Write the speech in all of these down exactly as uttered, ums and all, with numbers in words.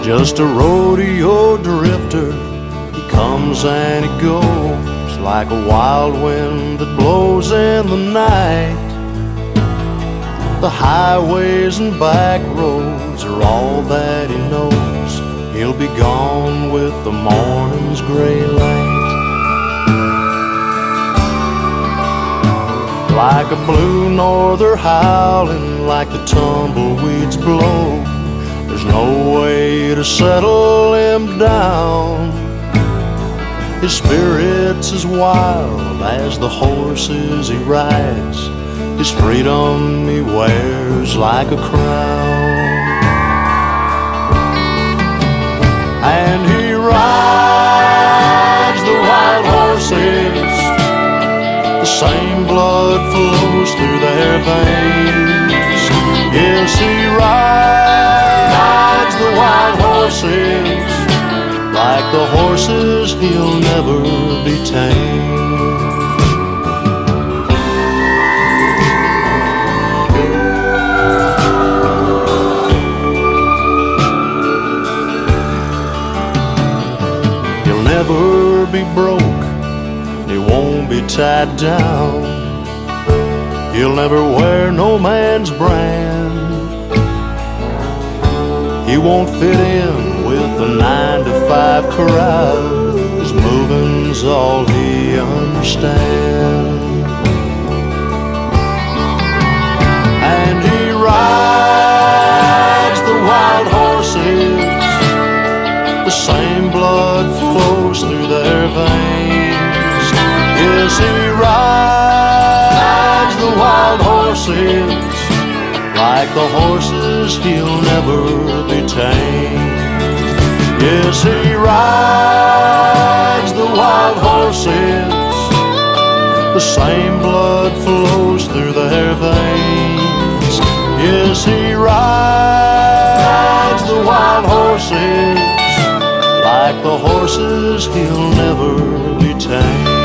just a rodeo drifter. He comes and he goes like a wild wind that blows in the night. The highways and back roads are all that he knows. He'll be gone with the morning's gray light. Like a blue norther howling, like the tumbleweeds blow, there's no way to settle him down. His spirit's as wild as the horses he rides. His freedom he wears like a crown. And he rides the wild horses, the same blood flows through their veins. Yes, he rides the wild horses, like the horses he'll never be tamed. He'll never be broke, he won't be tied down. He'll never wear no man's brand. He won't fit in with the nine to five crowd. His moving's all he understands. And he rides the wild horses, the same blood flows through their veins. Yes, he rides the wild horses, like the horses he'll never be tamed. Yes, he rides the wild horses, the same blood flows through their veins. Yes, he rides the wild horses, like the horses he'll never be tamed.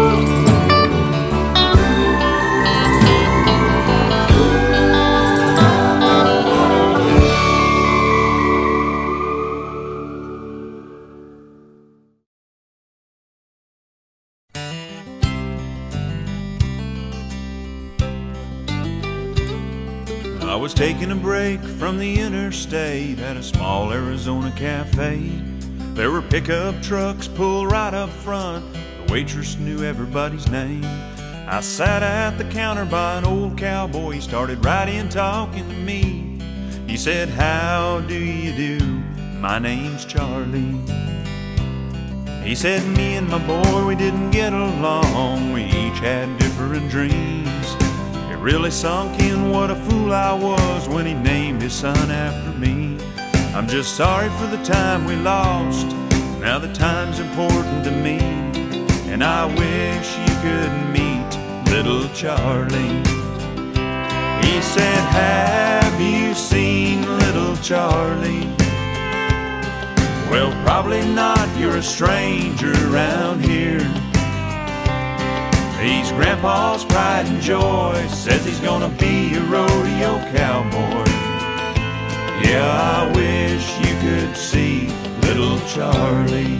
I was taking a break from the interstate at a small Arizona cafe. There were pickup trucks pulled right up front. The waitress knew everybody's name. I sat at the counter by an old cowboy. He started right in talking to me. He said, "How do you do? My name's Charlie." He said, "Me and my boy, we didn't get along. We each had different dreams." It really sunk in what a fool I was when he named his son after me. I'm just sorry for the time we lost. Now the time's important to me, and I wish you could meet little Charlie. He said, "Have you seen little Charlie?" Well, probably not, you're a stranger around here. He's Grandpa's pride and joy, says he's gonna be a rodeo cowboy. Yeah, I wish you could see little Charlie.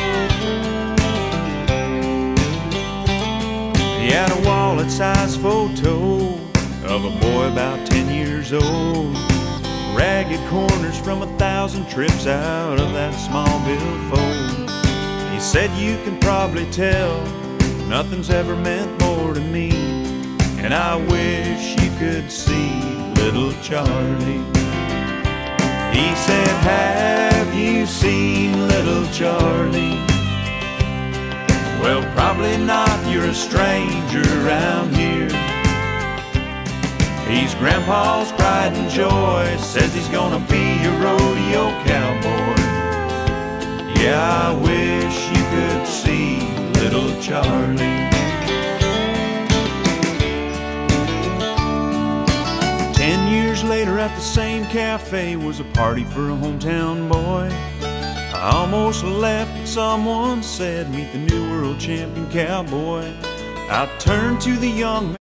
He had a wallet-sized photo of a boy about ten years old. Ragged corners from a thousand trips out of that small billfold. He said, "You can probably tell nothing's ever meant more to me, and I wish you could see little Charlie." He said, "Have you seen little Charlie?" Well, probably not, you're a stranger around here. He's Grandpa's pride and joy, says he's gonna be a rodeo cowboy. Yeah, I wish you could see little Charlie. Ten years later at the same cafe was a party for a hometown boy. I almost left, but someone said, "Meet the new world champion cowboy." I turned to the young man.